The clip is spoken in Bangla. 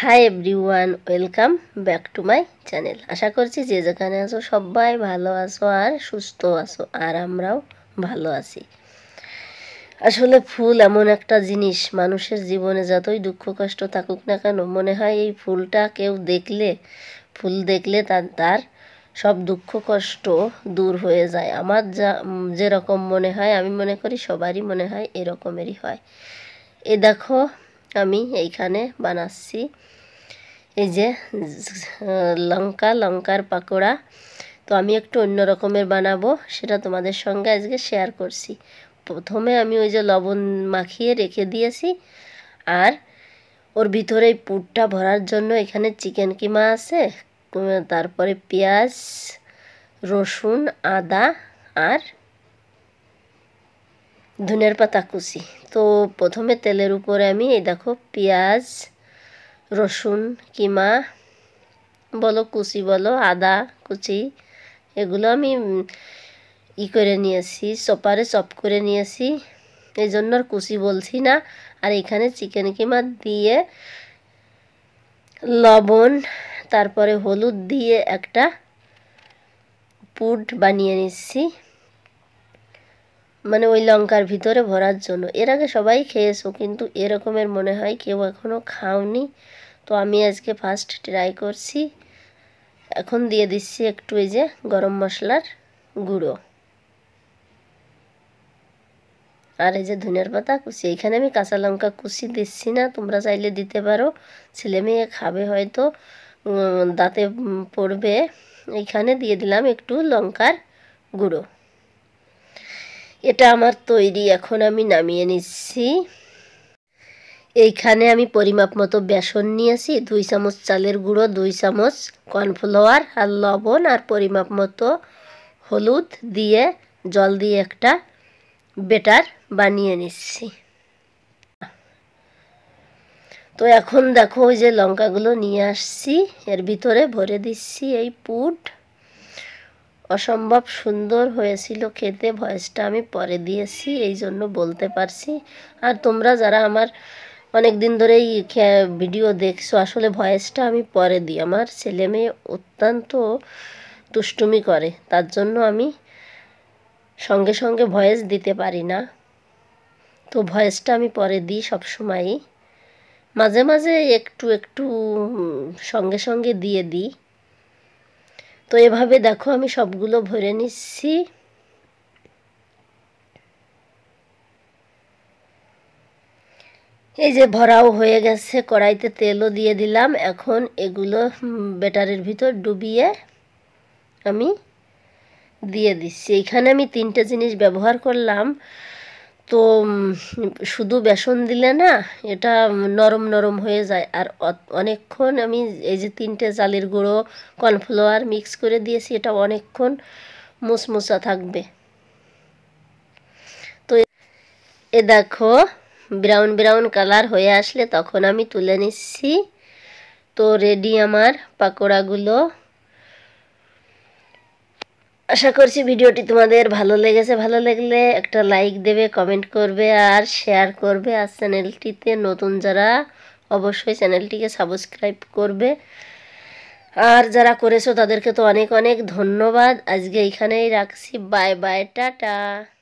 High everyone, welcome back to my channel. আশা করছি যে যেখানে আছো সবাই ভালো আছো আর সুস্থ আছো, আর আমরাও ভালো আছি। আসলে ফুল এমন একটা জিনিস, মানুষের জীবনে যতই দুঃখ কষ্ট থাকুক না কেন, মনে হয় এই ফুলটা কেউ দেখলে, ফুল দেখলে তার সব দুঃখ কষ্ট দূর হয়ে যায়। আমার যেরকম মনে হয়, আমি মনে করি সবারই মনে হয় এরকমেরই হয়। এই দেখো আমি এইখানে বানাচ্ছি এই যে লঙ্কার পাকোড়া। তো আমি একটু অন্য রকমের বানাবো, সেটা তোমাদের সঙ্গে আজকে শেয়ার করছি। প্রথমে আমি ওই যে লবণ মাখিয়ে রেখে দিয়েছি, আর ওর ভিতরে এই পুরটা ভরার জন্য এখানে চিকেন কিমা আছে, তারপরে পেঁয়াজ, রসুন, আদা আর ধনিয়ার পাতা কুচি। তো প্রথমে তেলের উপরে আমি এই দেখো পেঁয়াজ, রসুন কিমা বলো, কুচি বলো, আদা কুচি, এগুলো আমি করে নিয়েছি, চপারে চপ করে নিয়েছি, এই জন্য আর কুচি বলছি না। আর এখানে চিকেন কিমা দিয়ে লবণ তারপরে হলুদ দিয়ে একটা পুর বানিয়ে নিচ্ছি, মানে ওই লঙ্কার ভিতরে ভরার জন্য। এর আগে সবাই খেয়েছো, কিন্তু এরকমের মনে হয় কেউ এখনও খাওনি। তো আমি আজকে ফার্স্ট ট্রাই করছি। এখন দিয়ে দিচ্ছি একটু এই যে গরম মশলার গুঁড়ো, আর এই যে ধনিয়ার পাতা কুচি। এইখানে আমি কাঁচা লঙ্কা কুচি দিচ্ছি না, তোমরা চাইলে দিতে পারো, ছেলে মেয়ে খাবে হয়তো, দাঁতে পড়বে। এইখানে দিয়ে দিলাম একটু লঙ্কার গুঁড়ো। এটা আমার তৈরি, এখন আমি নামিয়ে নিচ্ছি। এইখানে আমি পরিমাপ মতো বেসন নিয়েছি, 2 চামচ চালের গুঁড়ো, 2 চামচ কর্নফ্লাওয়ার আর লবণ, আর পরিমাপ মতো হলুদ দিয়ে জল দিয়ে একটা বেটার বানিয়ে নিচ্ছি। তো এখন দেখো ওই যে লঙ্কাগুলো নিয়ে আসছি, এর ভিতরে ভরে দিচ্ছি এই পুর। অসম্ভব সুন্দর হয়েছিল খেতে, ভয়েসটা আমি পরে দিয়েছি এই জন্য বলতে পারছি। আর তোমরা যারা আমার অনেক দিন ধরেই ভিডিও দেখছো, আসলে ভয়েসটা আমি পরে দিই। আমার ছেলে মেয়ে অত্যন্ত দুষ্টুমি করে, তার জন্য আমি সঙ্গে সঙ্গে ভয়েস দিতে পারি না। তো ভয়েসটা আমি পরে দিই সবসময়ই, মাঝে মাঝে একটু একটু সঙ্গে সঙ্গে দিয়ে দিই। তো এভাবে দেখো আমি সবগুলো ভরে নিচ্ছি। এই যে ভরাও হয়ে গেছে, কড়াইতে তেলও দিয়ে দিলাম। এখন এগুলো ব্যাটারের ভিতর ডুবিয়ে আমি দিয়ে দিচ্ছি। এইখানে আমি 3টে জিনিস ব্যবহার করলাম। তো শুধু বেসন দিলে না, এটা নরম নরম হয়ে যায়, আর অনেকক্ষণ আমি এই যে 3টে চালের গুঁড়ো কর্নফ্লাওয়ার মিক্স করে দিয়েছি, এটা অনেকক্ষণ মুচমুচা থাকবে। তো এ দেখো ব্রাউন ব্রাউন কালার হয়ে আসলে তখন আমি তুলে নিচ্ছি। তো রেডি আমার পাকোড়াগুলো। আশা করছি ভিডিওটি তোমাদের ভালো লেগেছে। ভালো লাগলে একটা লাইক দেবে, কমেন্ট করবে আর শেয়ার করবে। আর চ্যানেলটিতে নতুন যারা, অবশ্যই চ্যানেলটিকে সাবস্ক্রাইব করবে। আর যারা করেছো তাদেরকে তো অনেক অনেক ধন্যবাদ। আজকে এইখানেই রাখছি, বাই বাই, টাটা।